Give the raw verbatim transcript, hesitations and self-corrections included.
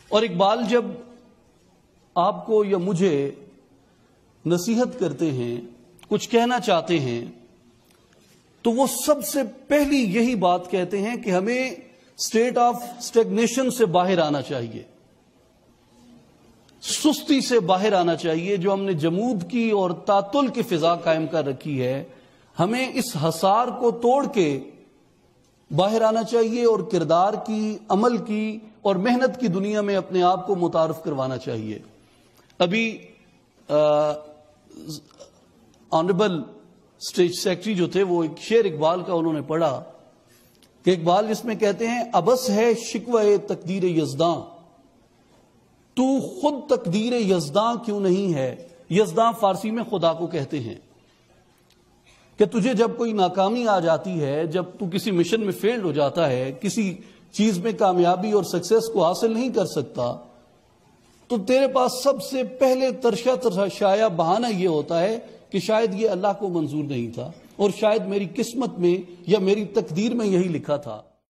اور اقبال جب آپ کو یا مجھے نصیحت کرتے ہیں، کچھ کہنا چاہتے ہیں، تو وہ سب سے پہلی یہی بات کہتے ہیں کہ ہمیں اسٹیٹ آف اسٹیگنیشن سے باہر آنا چاہیے، سستی سے باہر آنا چاہیے، جو ہم نے جمود کی اور تعطل کی فضا قائم کر رکھی ہے، ہمیں اس حصار کو توڑ کے باہر آنا چاہیے اور کردار کی، عمل کی اور محنت کی دنیا میں اپنے آپ کو متعارف کروانا چاہیے۔ ابھی آنریبل اسٹیٹ سیکرٹری جو تھے وہ ایک شعر اقبال کا انہوں نے پڑھا کہ اقبال جس میں کہتے ہیں ابس ہے شکوہ تقدیر یزداں، تو خود تقدیر یزداں کیوں نہیں ہے۔ یزداں فارسی میں خدا کو کہتے ہیں کہ تجھے جب کوئی ناکامی آ جاتی ہے، جب تو کسی مشن میں فیلڈ ہو جاتا ہے، کسی چیز میں کامیابی اور سکسیس کو حاصل نہیں کر سکتا، تو تیرے پاس سب سے پہلے ترشا ترشایا بہانہ یہ ہوتا ہے کہ شاید یہ اللہ کو منظور نہیں تھا، اور شاید میری قسمت میں یا میری تقدیر میں یہی لکھا تھا۔